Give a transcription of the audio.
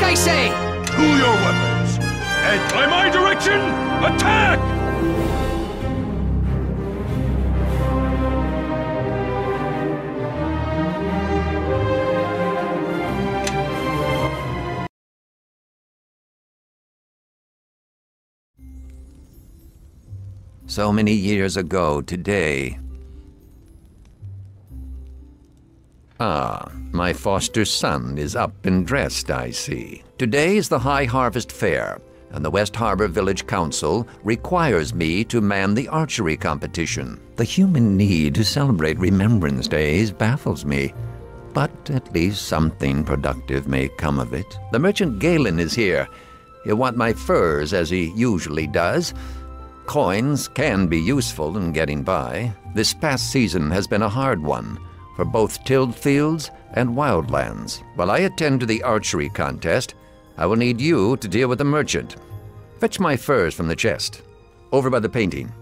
I say! To your weapons! And by my direction, attack! So many years ago today. Ah, my foster son is up and dressed, I see. Today is the High Harvest Fair, and the West Harbor Village Council requires me to man the archery competition. The human need to celebrate Remembrance Days baffles me, but at least something productive may come of it. The merchant Galen is here. He'll want my furs, as he usually does. Coins can be useful in getting by. This past season has been a hard one for both tilled fields and wildlands. While I attend to the archery contest, I will need you to deal with the merchant. Fetch my furs from the chest, over by the painting.